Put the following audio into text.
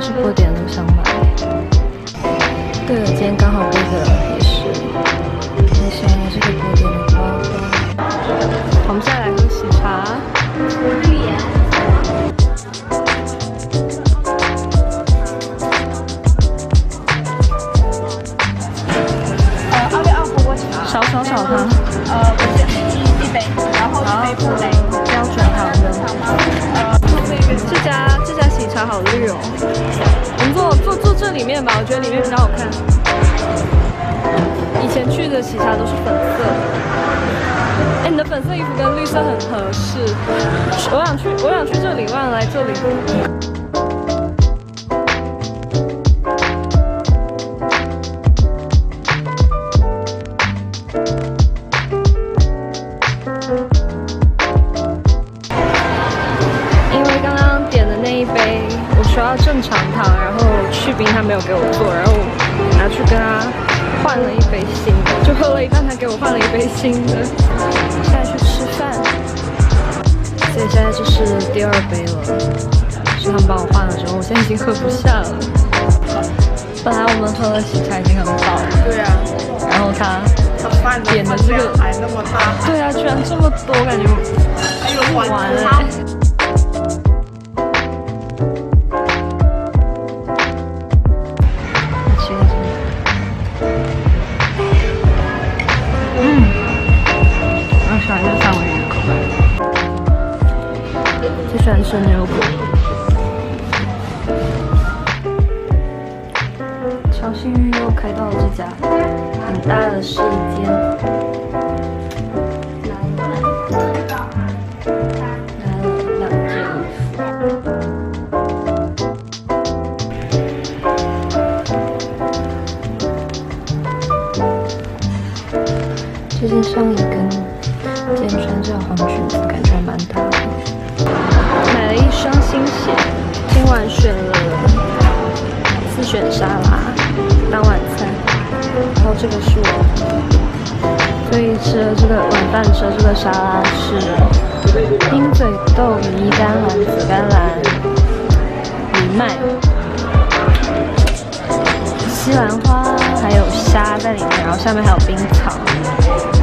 是波点路上买。对了，今天刚好背着也是很喜欢这个波点的包包。我们现在来喝喜茶。少它。 一杯，然后一杯布雷， 标准糖的。这家喜茶好绿哦。我们坐这里面吧，我觉得里面比较好看。以前去的喜茶都是粉色的。哎，你的粉色衣服跟绿色很合适。我想去这里，我想来这里。我要正常糖，然后去冰他没有给我做，然后拿去跟他换了一杯新的，就喝了一半，他给我换了一杯新的。现在去吃饭，所以现在这是第2杯了，是他们帮我换了之后，我现在已经喝不下了。本来我们喝了喜茶已经很饱了，对啊，然后他点的这个还那么大，对啊，居然这么多，感觉吃不完哎。最喜欢吃牛骨。潮信玉又开到了这家很大的试衣间，拿了2件衣服。这件上衣跟今天穿这个黄裙子感觉还蛮搭的。买了一双新鞋，今晚选了4选沙拉当晚餐，然后这个是我，所以吃了这个晚饭吃了这个沙拉是鹰嘴豆、梨甘蓝、紫甘蓝、藜麦、西兰花，还有虾在里面，然后下面还有冰草。